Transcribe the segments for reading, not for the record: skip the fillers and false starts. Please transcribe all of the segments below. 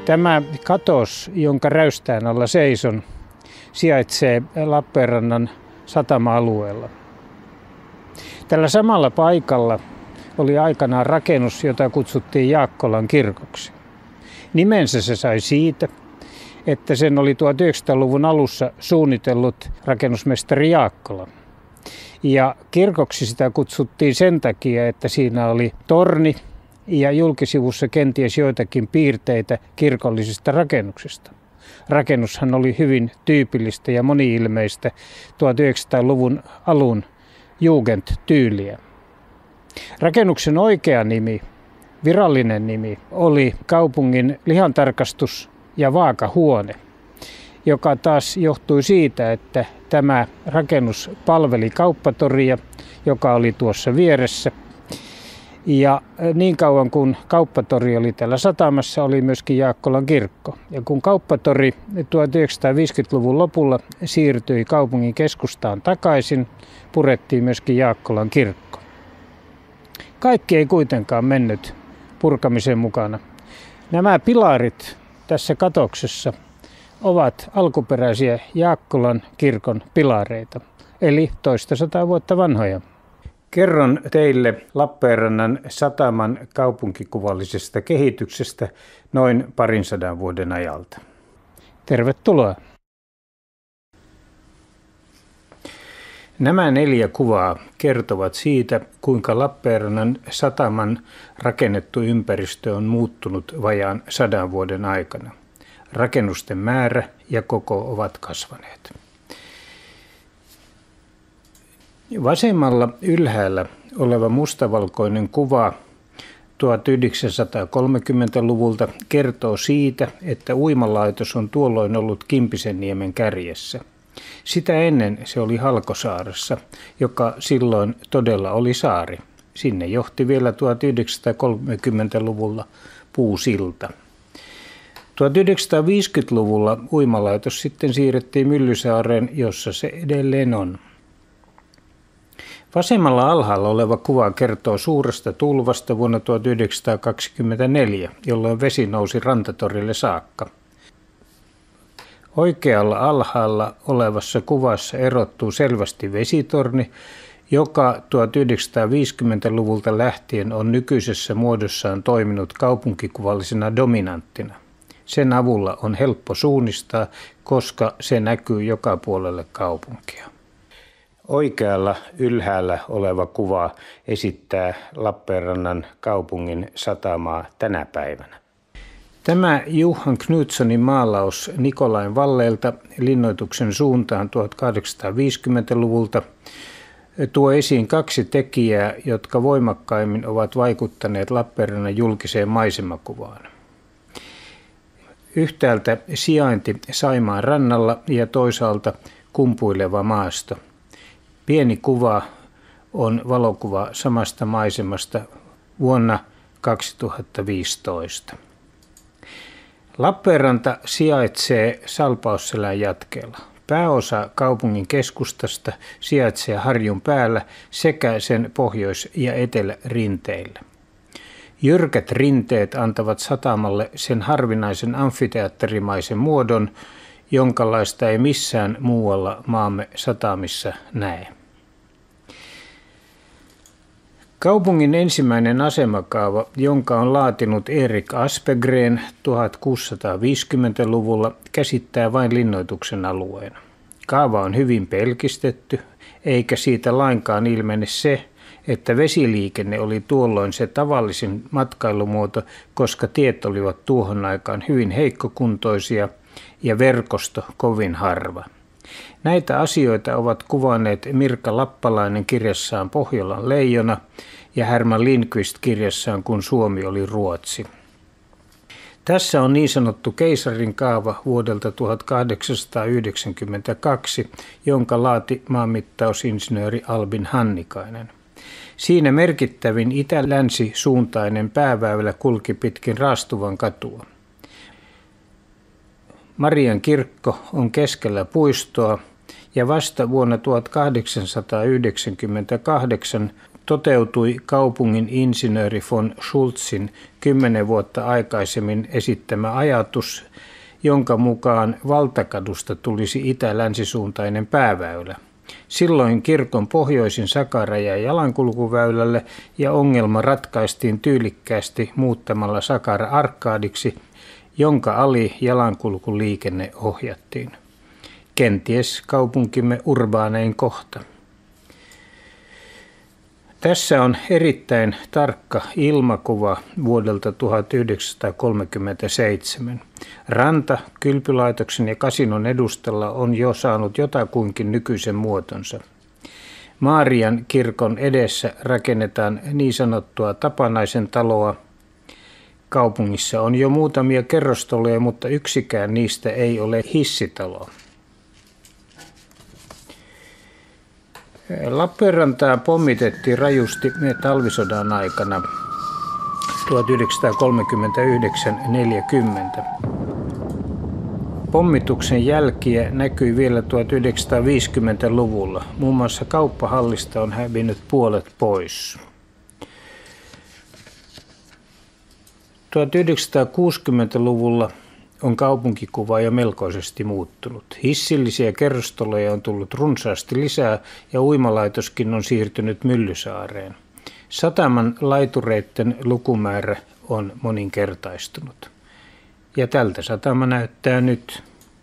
Tämä katos, jonka räystään alla seison, sijaitsee Lappeenrannan satama-alueella. Tällä samalla paikalla oli aikanaan rakennus, jota kutsuttiin Jaakkolan kirkoksi. Nimensä se sai siitä, että sen oli 1900-luvun alussa suunnitellut rakennusmestari Jaakkola. Ja kirkoksi sitä kutsuttiin sen takia, että siinä oli torni ja julkisivussa kenties joitakin piirteitä kirkollisista rakennuksista. Rakennushan oli hyvin tyypillistä ja moni-ilmeistä 1900-luvun alun Jugend-tyyliä. Rakennuksen oikea nimi, virallinen nimi, oli kaupungin lihantarkastus- ja vaakahuone, joka taas johtui siitä, että tämä rakennus palveli kauppatoria, joka oli tuossa vieressä. Ja niin kauan kun kauppatori oli täällä satamassa, oli myöskin Jaakkolan kirkko. Ja kun kauppatori 1950-luvun lopulla siirtyi kaupungin keskustaan takaisin, purettiin myöskin Jaakkolan kirkko. Kaikki ei kuitenkaan mennyt purkamisen mukana. Nämä pilarit tässä katoksessa ovat alkuperäisiä Jaakkolan kirkon pilareita, eli toista 100 vuotta vanhoja. Kerron teille Lappeenrannan sataman kaupunkikuvallisesta kehityksestä noin 200 vuoden ajalta. Tervetuloa! Nämä 4 kuvaa kertovat siitä, kuinka Lappeenrannan sataman rakennettu ympäristö on muuttunut vajaan 100 vuoden aikana. Rakennusten määrä ja koko ovat kasvaneet. Vasemmalla ylhäällä oleva mustavalkoinen kuva 1930-luvulta kertoo siitä, että uimalaitos on tuolloin ollut Kimpisenniemen kärjessä. Sitä ennen se oli Halkosaaressa, joka silloin todella oli saari. Sinne johti vielä 1930-luvulla puusilta. 1950-luvulla uimalaitos sitten siirrettiin Myllysaareen, jossa se edelleen on. Vasemmalla alhaalla oleva kuva kertoo suuresta tulvasta vuonna 1924, jolloin vesi nousi Rantatorille saakka. Oikealla alhaalla olevassa kuvassa erottuu selvästi vesitorni, joka 1950-luvulta lähtien on nykyisessä muodossaan toiminut kaupunkikuvallisena dominanttina. Sen avulla on helppo suunnistaa, koska se näkyy joka puolelle kaupunkia. Oikealla ylhäällä oleva kuva esittää Lappeenrannan kaupungin satamaa tänä päivänä. Tämä Johan Knutssonin maalaus Nikolain Valleelta linnoituksen suuntaan 1850-luvulta tuo esiin 2 tekijää, jotka voimakkaimmin ovat vaikuttaneet Lappeenrannan julkiseen maisemakuvaan. Yhtäältä sijainti Saimaan rannalla ja toisaalta kumpuileva maasto. Pieni kuva on valokuva samasta maisemasta vuonna 2015. Lappeenranta sijaitsee Salpausselän jatkeella. Pääosa kaupungin keskustasta sijaitsee Harjun päällä sekä sen pohjois- ja etelärinteillä. Jyrkät rinteet antavat satamalle sen harvinaisen amfiteatterimaisen muodon, jonkalaista ei missään muualla maamme satamissa näe. Kaupungin ensimmäinen asemakaava, jonka on laatinut Erik Aspegren 1650-luvulla, käsittää vain linnoituksen alueen. Kaava on hyvin pelkistetty, eikä siitä lainkaan ilmene se, että vesiliikenne oli tuolloin se tavallisin matkailumuoto, koska tiet olivat tuohon aikaan hyvin heikkokuntoisia ja verkosto kovin harva. Näitä asioita ovat kuvanneet Mirka Lappalainen kirjassaan Pohjolan leijona ja Herman Lindqvist kirjassaan Kun Suomi oli Ruotsi. Tässä on niin sanottu keisarin kaava vuodelta 1892, jonka laati maanmittausinsinööri Albin Hannikainen. Siinä merkittävin itä-länsi-suuntainen pääväylä kulki pitkin Raastuvan katua. Marian kirkko on keskellä puistoa ja vasta vuonna 1898 toteutui kaupungin insinööri von Schultzin 10 vuotta aikaisemmin esittämä ajatus, jonka mukaan Valtakadusta tulisi itä-länsisuuntainen pääväylä. Silloin kirkon pohjoisin sakara jäi jalankulkuväylälle ja ongelma ratkaistiin tyylikkäästi muuttamalla sakara arkaadiksi, jonka ali jalankulkuliikenne ohjattiin. Kenties kaupunkimme urbaanein kohta. Tässä on erittäin tarkka ilmakuva vuodelta 1937. Ranta kylpylaitoksen ja kasinon edustalla on jo saanut jotakuinkin nykyisen muotonsa. Maarian kirkon edessä rakennetaan niin sanottua Tapanaisen taloa. Kaupungissa on jo muutamia kerrostaloja, mutta yksikään niistä ei ole hissitalo. Lappeenrantaa pommitettiin rajusti talvisodan aikana 1939-40. Pommituksen jälkiä näkyi vielä 1950-luvulla. Muun muassa kauppahallista on hävinnyt puolet pois. 1960-luvulla on kaupunkikuva jo melkoisesti muuttunut. Hissillisiä kerrostaloja on tullut runsaasti lisää ja uimalaitoskin on siirtynyt Myllysaareen. Sataman laitureiden lukumäärä on moninkertaistunut. Ja tältä satama näyttää nyt.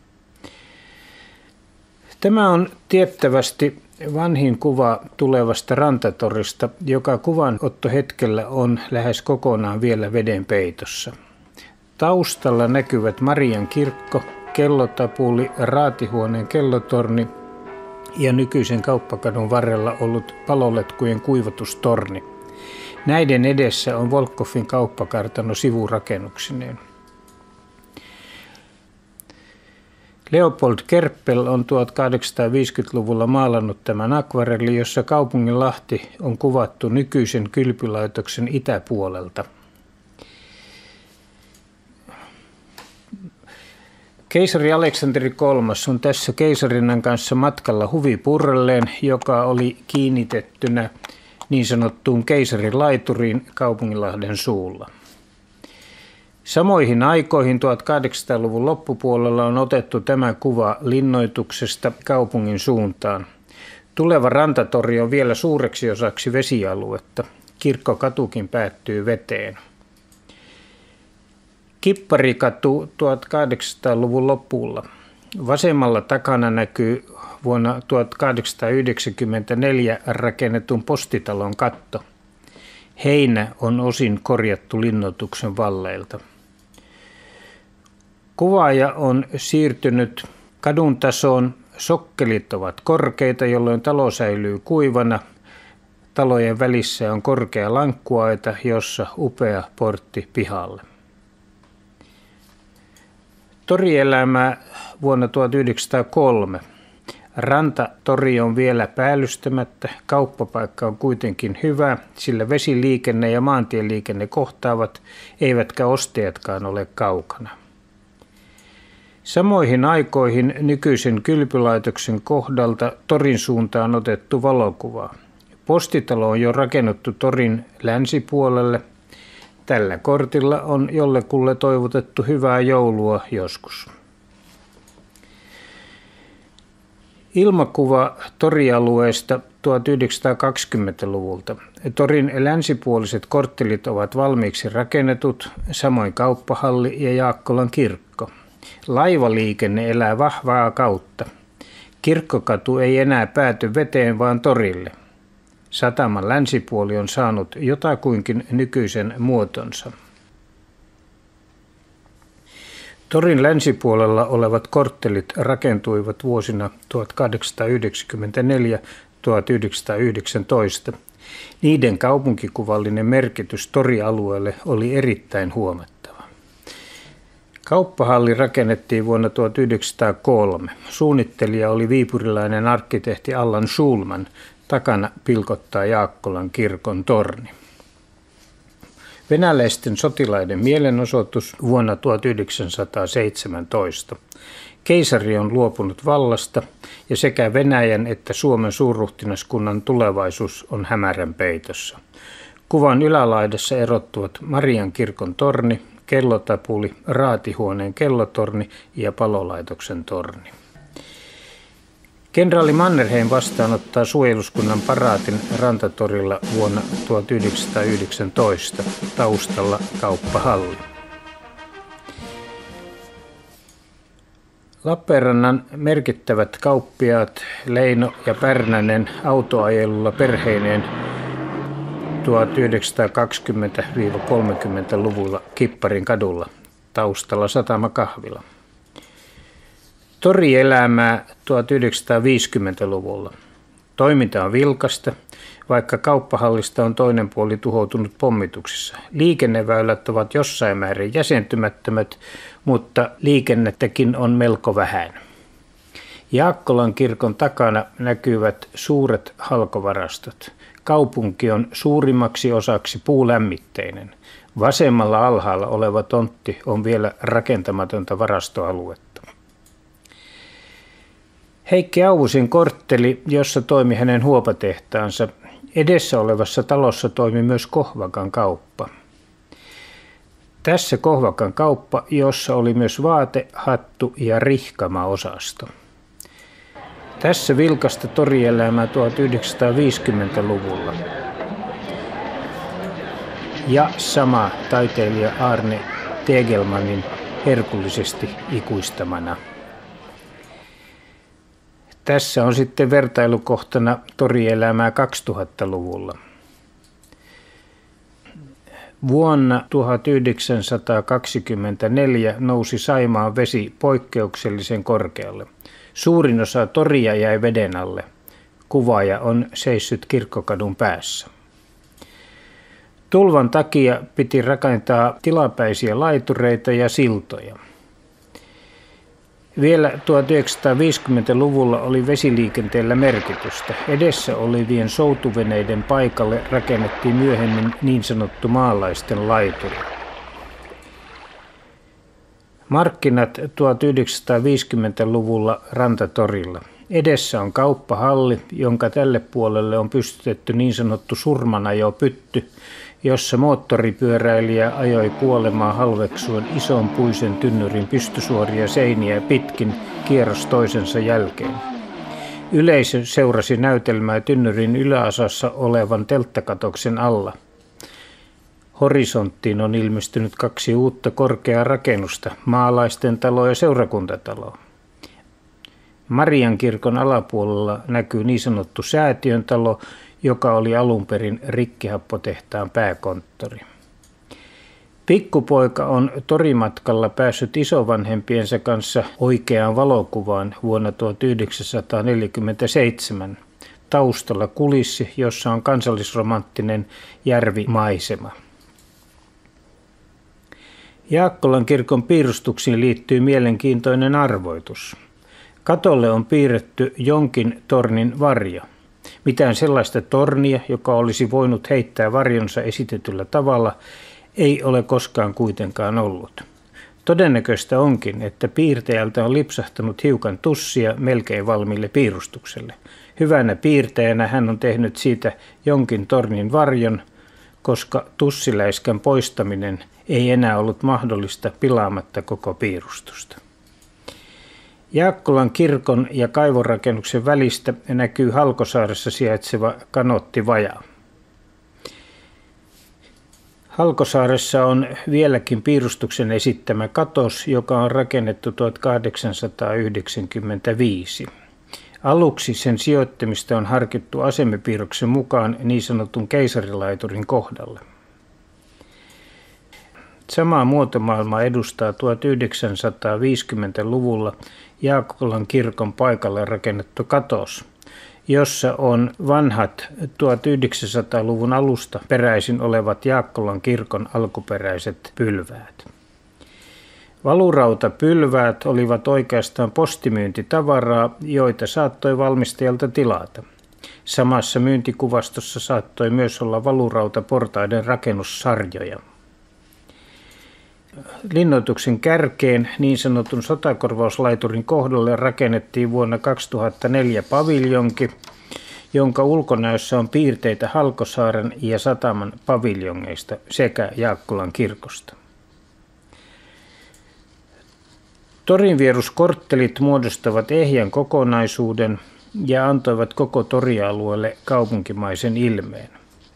Tämä on tiettävästi vanhin kuva tulevasta rantatorista, joka kuvanottohetkellä on lähes kokonaan vielä veden peitossa. Taustalla näkyvät Marian kirkko, kellotapuli, raatihuoneen kellotorni ja nykyisen kauppakadun varrella ollut paloletkujen kuivatustorni. Näiden edessä on Volkkoffin kauppakartano sivurakennuksineen. Leopold Kerppel on 1850-luvulla maalannut tämän akvarelli, jossa kaupunginlahti on kuvattu nykyisen kylpylaitoksen itäpuolelta. Keisari Aleksanteri III on tässä keisarinnan kanssa matkalla huvipurrelleen, joka oli kiinnitettynä niin sanottuun keisarilaituriin Kaupunginlahden suulla. Samoihin aikoihin 1800-luvun loppupuolella on otettu tämä kuva linnoituksesta kaupungin suuntaan. Tuleva rantatori on vielä suureksi osaksi vesialuetta. Kirkkokatukin päättyy veteen. Kipparikatu 1800-luvun lopulla. Vasemmalla takana näkyy vuonna 1894 rakennetun postitalon katto. Heinä on osin korjattu linnoituksen valleilta. Kuvaaja on siirtynyt kadun tasoon. Sokkelit ovat korkeita, jolloin talo säilyy kuivana. Talojen välissä on korkea lankkuaita, jossa upea portti pihalle. Torielämää vuonna 1903. Rantatori on vielä päällystämättä, kauppapaikka on kuitenkin hyvä, sillä vesiliikenne ja maantieliikenne kohtaavat, eivätkä ostajatkaan ole kaukana. Samoihin aikoihin nykyisen kylpylaitoksen kohdalta torin suuntaan otettu valokuva. Postitalo on jo rakennettu torin länsipuolelle. Tällä kortilla on jollekulle toivotettu hyvää joulua joskus. Ilmakuva torialueesta 1920-luvulta. Torin länsipuoliset korttelit ovat valmiiksi rakennetut, samoin kauppahalli ja Jaakkolan kirkko. Laivaliikenne elää vahvaa kautta. Kirkkokatu ei enää pääty veteen, vaan torille. Sataman länsipuoli on saanut jotakuinkin nykyisen muotonsa. Torin länsipuolella olevat korttelit rakentuivat vuosina 1894-1919. Niiden kaupunkikuvallinen merkitys torialueelle oli erittäin huomattava. Kauppahalli rakennettiin vuonna 1903. Suunnittelija oli viipurilainen arkkitehti Allan Schulman. Takana pilkottaa Jaakkolan kirkon torni. Venäläisten sotilaiden mielenosoitus vuonna 1917. Keisari on luopunut vallasta ja sekä Venäjän että Suomen suurruhtinaskunnan tulevaisuus on hämärän peitossa. Kuvan ylälaidassa erottuvat Marian kirkon torni, kellotapuli, raatihuoneen kellotorni ja palolaitoksen torni. Kenraali Mannerheim vastaanottaa suojeluskunnan paraatin Rantatorilla vuonna 1919, taustalla kauppahalli. Lappeenrannan merkittävät kauppiaat Leino ja Pärnänen autoajelulla perheineen 1920-30-luvulla Kipparin kadulla, taustalla satamakahvila. Torielämää 1950-luvulla. Toiminta on vilkasta, vaikka kauppahallista on toinen puoli tuhoutunut pommituksissa. Liikenneväylät ovat jossain määrin jäsentymättömät, mutta liikennettäkin on melko vähän. Jaakkolan kirkon takana näkyvät suuret halkovarastot. Kaupunki on suurimmaksi osaksi puulämmitteinen. Vasemmalla alhaalla oleva tontti on vielä rakentamatonta varastoaluetta. Heikki Auvusin kortteli, jossa toimi hänen huopatehtaansa. Edessä olevassa talossa toimi myös Kohvakan kauppa. Tässä Kohvakan kauppa, jossa oli myös vaate, hattu ja rihkama-osasto. Tässä vilkasta torielämää 1950-luvulla. Ja sama taiteilija Arne Tegelmanin herkullisesti ikuistamana. Tässä on sitten vertailukohtana torielämää 2000-luvulla. Vuonna 1924 nousi Saimaan vesi poikkeuksellisen korkealle. Suurin osa toria jäi veden alle. Kuvaaja on seissyt Kirkkokadun päässä. Tulvan takia piti rakentaa tilapäisiä laitureita ja siltoja. Vielä 1950-luvulla oli vesiliikenteellä merkitystä. Edessä olevien soutuveneiden paikalle rakennettiin myöhemmin niin sanottu maalaisten laituri. Markkinat 1950-luvulla Rantatorilla. Edessä on kauppahalli, jonka tälle puolelle on pystytetty niin sanottu surmanajopytty, jossa moottoripyöräilijä ajoi kuolemaa halveksuen ison puisen tynnyrin pystysuoria seiniä pitkin kierros toisensa jälkeen. Yleisö seurasi näytelmää tynnyrin yläosassa olevan telttakatoksen alla. Horisonttiin on ilmestynyt 2 uutta korkeaa rakennusta, maalaisten talo ja seurakuntatalo. Marian kirkon alapuolella näkyy niin sanottu säätiön talo, joka oli alun perin rikkihappotehtaan pääkonttori. Pikkupoika on torimatkalla päässyt isovanhempiensa kanssa oikeaan valokuvaan vuonna 1947. Taustalla kulissi, jossa on kansallisromanttinen järvimaisema. Jaakkolan kirkon piirustuksiin liittyy mielenkiintoinen arvoitus. Katolle on piirretty jonkin tornin varjo. Mitään sellaista tornia, joka olisi voinut heittää varjonsa esitetyllä tavalla, ei ole koskaan kuitenkaan ollut. Todennäköistä onkin, että piirtäjältä on lipsahtanut hiukan tussia melkein valmiille piirustukselle. Hyvänä piirtäjänä hän on tehnyt siitä jonkin tornin varjon, koska tussiläiskän poistaminen ei enää ollut mahdollista pilaamatta koko piirustusta. Jaakkolan kirkon ja kaivorakennuksen välistä näkyy Halkosaaressa sijaitseva kanottivaja. Halkosaaressa on vieläkin piirustuksen esittämä katos, joka on rakennettu 1895. Aluksi sen sijoittamista on harkittu asemipiirroksen mukaan niin sanotun keisarilaiturin kohdalle. Samaa muotomaailmaa edustaa 1950-luvulla Jaakkolan kirkon paikalle rakennettu katos, jossa on vanhat 1900-luvun alusta peräisin olevat Jaakkolan kirkon alkuperäiset pylväät. Valurautapylväät olivat oikeastaan postimyyntitavaraa, joita saattoi valmistajalta tilata. Samassa myyntikuvastossa saattoi myös olla valurautaportaiden rakennussarjoja. Linnoituksen kärkeen niin sanotun sotakorvauslaiturin kohdalle rakennettiin vuonna 2004 paviljonki, jonka ulkonäössä on piirteitä Halkosaaren ja Sataman paviljongeista sekä Jaakkolan kirkosta. Torinvieruskorttelit muodostavat ehjän kokonaisuuden ja antoivat koko torialueelle kaupunkimaisen ilmeen.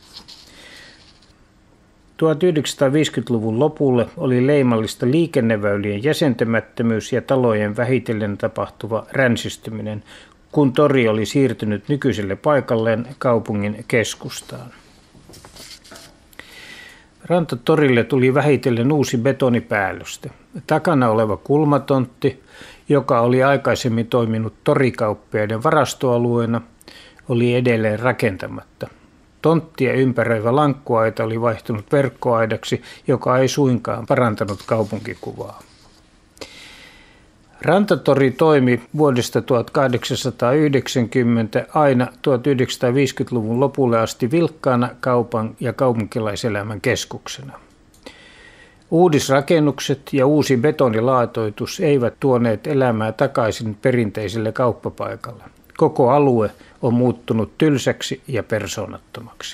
1950-luvun lopulle oli leimallista liikenneväylien jäsentämättömyys ja talojen vähitellen tapahtuva ränsistyminen, kun tori oli siirtynyt nykyiselle paikalleen kaupungin keskustaan. Rantatorille tuli vähitellen uusi betonipäällystö. Takana oleva kulmatontti, joka oli aikaisemmin toiminut torikauppiaiden varastoalueena, oli edelleen rakentamatta. Tonttia ympäröivä lankkuaita oli vaihtunut verkkoaidaksi, joka ei suinkaan parantanut kaupunkikuvaa. Rantatori toimi vuodesta 1890 aina 1950-luvun lopulle asti vilkkaana kaupan ja kaupunkilaiselämän keskuksena. Uudisrakennukset ja uusi betonilaatoitus eivät tuoneet elämää takaisin perinteiselle kauppapaikalle. Koko alue on muuttunut tylsäksi ja persoonattomaksi.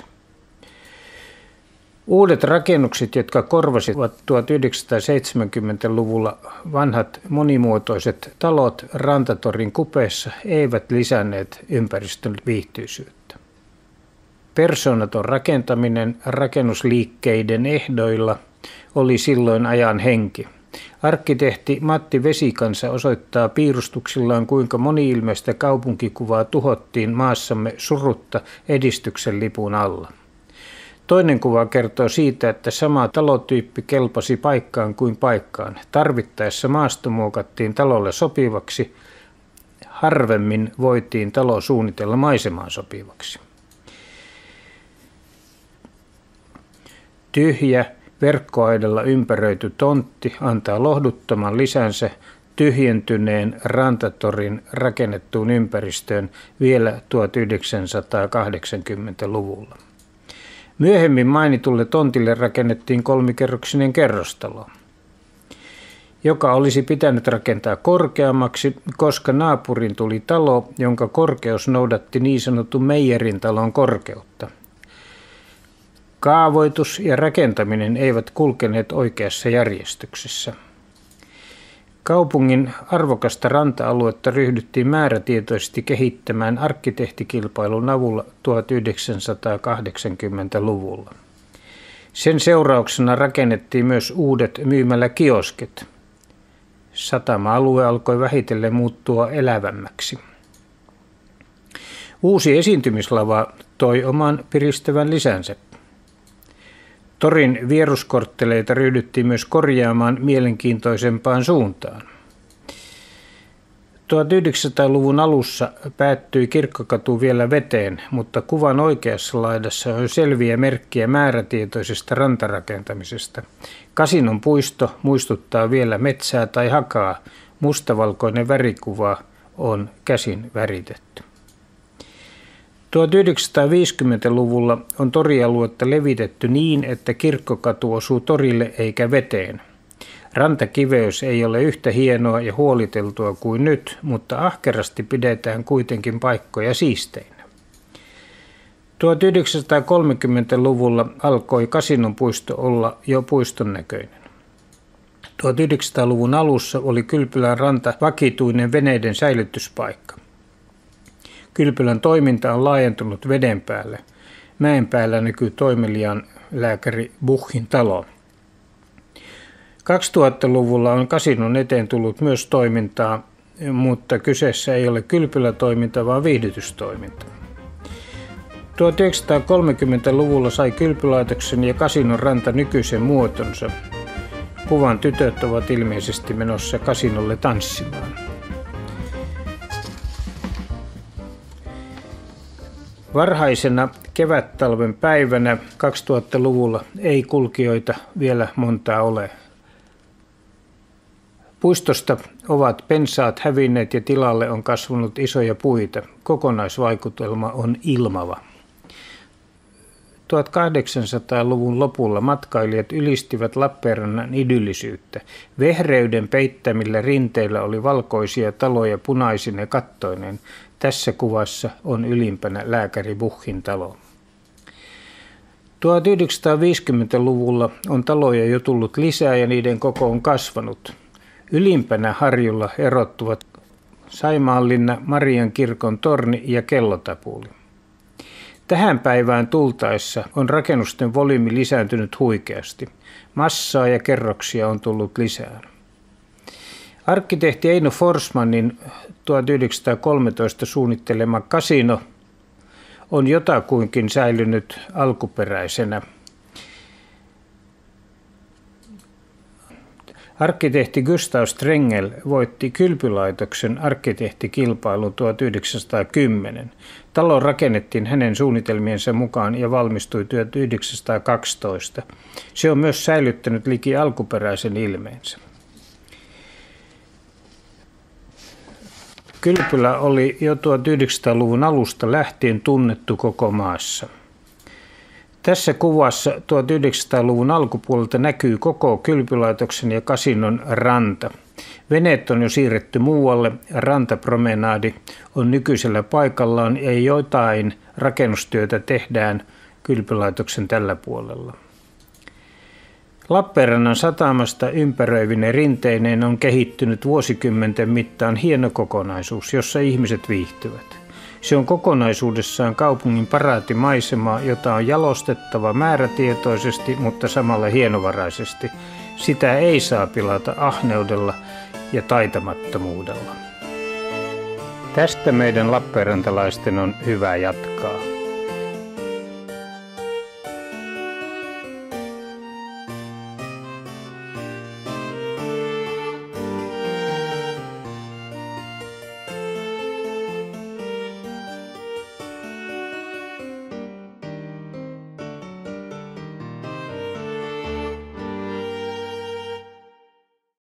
Uudet rakennukset, jotka korvasivat 1970-luvulla vanhat monimuotoiset talot Rantatorin kupeessa, eivät lisänneet ympäristön viihtyisyyttä. Persoonaton rakentaminen rakennusliikkeiden ehdoilla oli silloin ajan henki. Arkkitehti Matti Vesikansa osoittaa piirustuksillaan, kuinka moni-ilmeistä kaupunkikuvaa tuhottiin maassamme surutta edistyksen lipun alla. Toinen kuva kertoo siitä, että sama talotyyppi kelpasi paikkaan kuin paikkaan. Tarvittaessa maasto muokattiin talolle sopivaksi, harvemmin voitiin talo suunnitella maisemaan sopivaksi. Tyhjä, verkkoaidalla ympäröity tontti antaa lohduttoman lisänsä tyhjentyneen Rantatorin rakennettuun ympäristöön vielä 1980-luvulla. Myöhemmin mainitulle tontille rakennettiin 3-kerroksinen kerrostalo, joka olisi pitänyt rakentaa korkeammaksi, koska naapurin tuli talo, jonka korkeus noudatti niin sanotun Meijerin talon korkeutta. Kaavoitus ja rakentaminen eivät kulkeneet oikeassa järjestyksessä. Kaupungin arvokasta ranta-aluetta ryhdyttiin määrätietoisesti kehittämään arkkitehtikilpailun avulla 1980-luvulla. Sen seurauksena rakennettiin myös uudet myymäläkioskit. Satama-alue alkoi vähitellen muuttua elävämmäksi. Uusi esiintymislava toi oman piristävän lisänsä. Torin vieruskortteleita ryhdyttiin myös korjaamaan mielenkiintoisempaan suuntaan. 1900-luvun alussa päättyi Kirkkokatu vielä veteen, mutta kuvan oikeassa laidassa on selviä merkkejä määrätietoisesta rantarakentamisesta. Kasinon puisto muistuttaa vielä metsää tai hakaa. Mustavalkoinen värikuva on käsin väritetty. 1950-luvulla on torialuetta levitetty niin, että Kirkkokatu osuu torille eikä veteen. Rantakiveys ei ole yhtä hienoa ja huoliteltua kuin nyt, mutta ahkerasti pidetään kuitenkin paikkoja siisteinä. 1930-luvulla alkoi Kasinon puisto olla jo puiston näköinen. 1900-luvun alussa oli Kylpylän ranta vakituinen veneiden säilytyspaikka. Kylpylän toiminta on laajentunut veden päälle. Mäen päällä näkyy toimeliaan lääkäri Buchin talo. 2000-luvulla on Kasinon eteen tullut myös toimintaa, mutta kyseessä ei ole kylpylätoiminta, vaan viihdytystoiminta. 1930-luvulla sai kylpylaitoksen ja Kasinon ranta nykyisen muotonsa. Kuvan tytöt ovat ilmeisesti menossa kasinolle tanssimaan. Varhaisena kevättalven päivänä 2000-luvulla ei kulkijoita vielä montaa ole. Puistosta ovat pensaat hävinneet ja tilalle on kasvanut isoja puita. Kokonaisvaikutelma on ilmava. 1800-luvun lopulla matkailijat ylistivät Lappeenrannan idyllisyyttä. Vehreyden peittämillä rinteillä oli valkoisia taloja punaisine kattoineen. Tässä kuvassa on ylimpänä lääkäri Buchin talo. 1950-luvulla on taloja jo tullut lisää ja niiden koko on kasvanut. Ylimpänä harjulla erottuvat Saimaanlinna, Marian kirkon torni ja kellotapuli. Tähän päivään tultaessa on rakennusten volyymi lisääntynyt huikeasti. Massaa ja kerroksia on tullut lisää. Arkkitehti Eino Forsmanin 1913 suunnittelema kasino on jotakuinkin säilynyt alkuperäisenä. Arkkitehti Gustav Strengel voitti kylpylaitoksen arkkitehtikilpailun 1910. Talo rakennettiin hänen suunnitelmiensa mukaan ja valmistui 1912. Se on myös säilyttänyt liki alkuperäisen ilmeensä. Kylpylä oli jo 1900-luvun alusta lähtien tunnettu koko maassa. Tässä kuvassa 1900-luvun alkupuolelta näkyy koko kylpylaitoksen ja kasinon ranta. Veneet on jo siirretty muualle, rantapromenaadi on nykyisellä paikallaan ja jotain rakennustyötä tehdään kylpylaitoksen tällä puolella. Lappeenrannan satamasta ympäröivine rinteineen on kehittynyt vuosikymmenten mittaan hieno kokonaisuus, jossa ihmiset viihtyvät. Se on kokonaisuudessaan kaupungin paraatimaisema, jota on jalostettava määrätietoisesti, mutta samalla hienovaraisesti. Sitä ei saa pilata ahneudella ja taitamattomuudella. Tästä meidän lappeenrantalaisten on hyvä jatkaa.